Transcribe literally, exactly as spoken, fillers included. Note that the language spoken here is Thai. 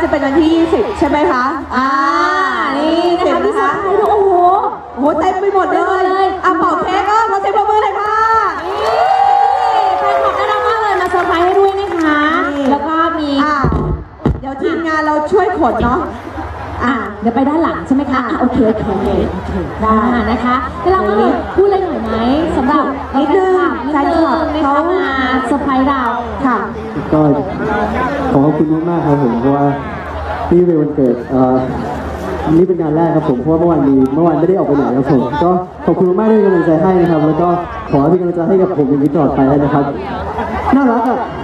จะเป็นวันที่ยี่สิบใช่ไหมคะอ่านี่นะคะพี่สาวโอ้โหโอ้โหเต็มไปหมดเลยอ่ะเป่าเค้กก็เราเซ็นประมือเลยค่ะแฟนคลับน่ารักมากเลยมาเซอร์ไพรส์ให้ด้วยนะคะแล้วก็มีเดี๋ยวทีมงานเราช่วยขนเนาะอ่ะเดี๋ยวไปด้านหลังใช่ไหมคะโอเคโอเคโอเคได้นะคะแล้วเราก็เลยพูดอะไรหน่อยไหมสำหรับนิดนึงแฟนคลับเขามาเซอร์ไพรส์เราค่ะก็ขอขอบคุณมากๆครับผมเพราะว่านี่เป็นวันเกิดเอ่อนี่เป็นงานแรกครับผมเพราะว่าเมื่อวานมีเมื่อวานไม่ได้ออกไปไหนครับผมก็ขอบคุณมากที่เป็นกำลังใจให้นะครับแล้วก็ขอให้เป็นกำลังใจให้กับผมอย่างนี้ตลอดไปนะครับน่ารักอ่ะ